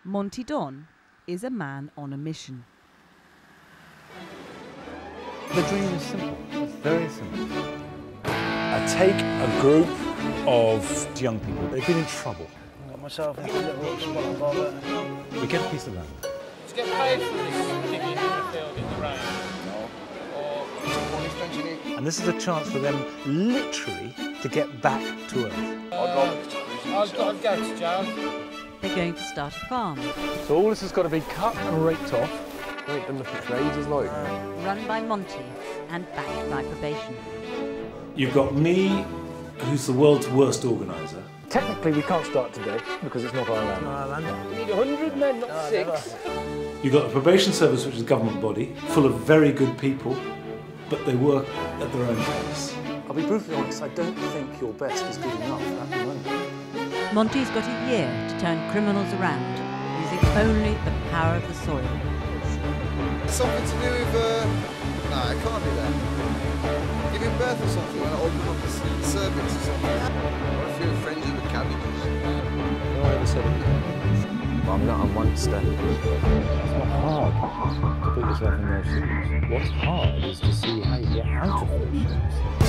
Monty Don is a man on a mission. The dream is simple. It's very simple. I take a group of young people. They've been in trouble. I got myself into a little spot and bother. We get a piece of land. To get paid for this, digging in the field in the rain. And this is a chance for them literally to get back to Earth. I'll go to jail. They're going to start a farm. So all this has got to be cut and raked off. Wait, been looking for ages, like. Run by Monty and backed by probation. You've got me, who's the world's worst organiser. Technically, we can't start today because it's not our land. We need 100 men, not 6. You've got the probation service, which is a government body, full of very good people, but they work at their own pace. I'll be brutally honest, I don't think your best is good enough at the moment. Monty's got a year to turn criminals around, using only the power of the soil. Something to do with, no, it can't be that. Giving birth or something when I open up the cervix or something. Or if you're friends with cabbages. No one ever said it. I'm not a monster. It's not hard to put yourself in those shoes. What's hard is to see how you get out of those shoes.